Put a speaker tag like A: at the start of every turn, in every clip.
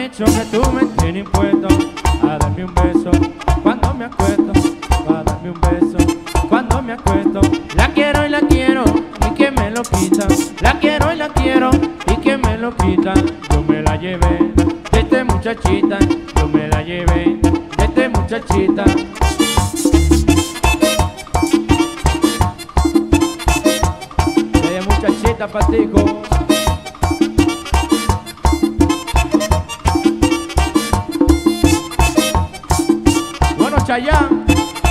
A: Guanamecho, que tú me tienes impuesto a darme un beso cuando me acuesto, a darme un beso cuando me acuesto. La quiero y que me lo quita. La quiero y que me lo quita. Yo me la llevé de esta muchachita, yo me la llevé de esta muchachita. De muchachita patico. Bueno, Chayán.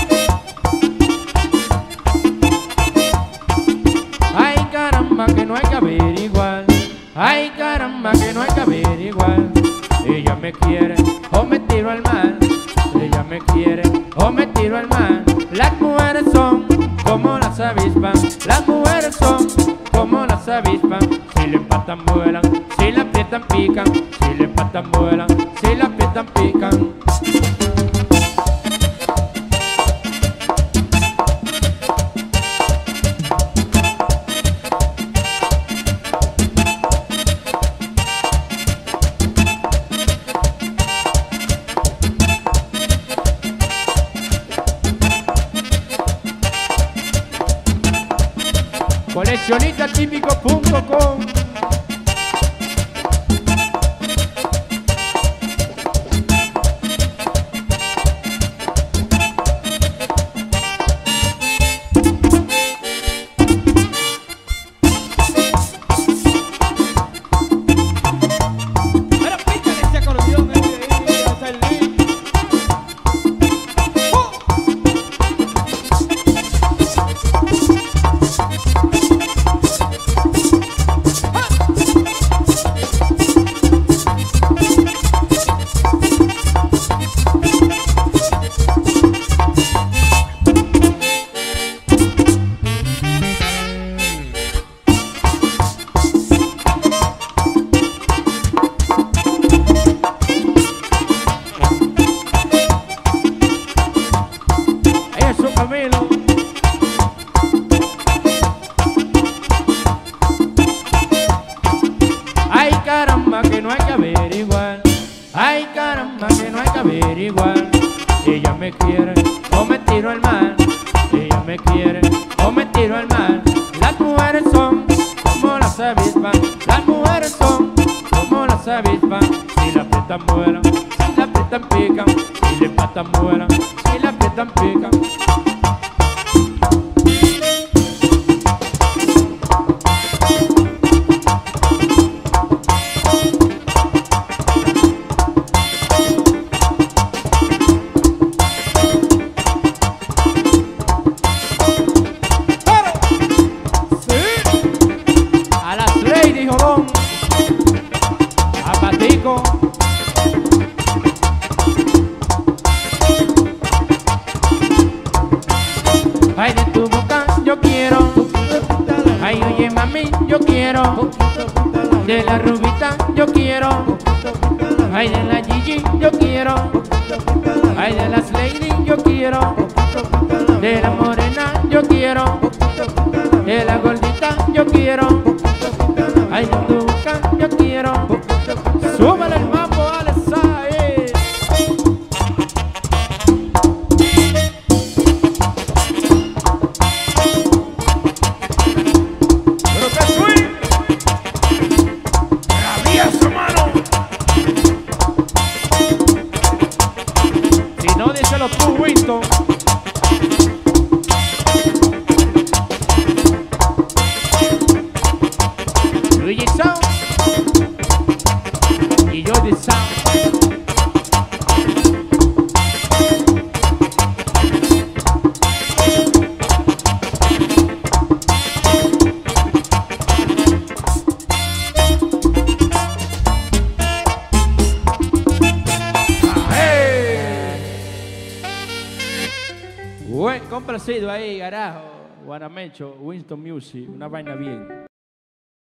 A: Ay, caramba, que no hay que averiguar. Ay, caramba, que no hay que averiguar. Ella me quiere o me tiro al mar. Ella me quiere o me tiro al mar. Las mujeres son como las avispas. Las mujeres son como las avispas. Si le empatan vuelan, si la aprietan pican. Si le empatan vuelan, si la aprietan pican. Coleccionistatípico.com. Ay, caramba, que no hay que averiguar. Ay, caramba, que no hay que averiguar. Ella me quiere o me tiro al mar. Ella me quiere o me tiro al mar. Las mujeres son como las avispas. Las mujeres son como las avispas. Si la aprietan vuelan, si la aprietan pican. Si le empatan vuelan, si la aprietan pican. Ay, de tu boca yo quiero. Ay, oye mami, yo quiero. De la rubita yo quiero. Ay, de la Gigi yo quiero. Ay, de las lady yo quiero. De la morena yo quiero. De la gordita yo quiero. Ay, de tu boca yo quiero. Súbele el mambo, Alexai. Pero que soy rabioso, mano. Si no, díselo tú, Winston. Luigi Sound y yo de Sound. Buen complacido ahí, carajo. Guanamecho, Winston Music, una vaina bien.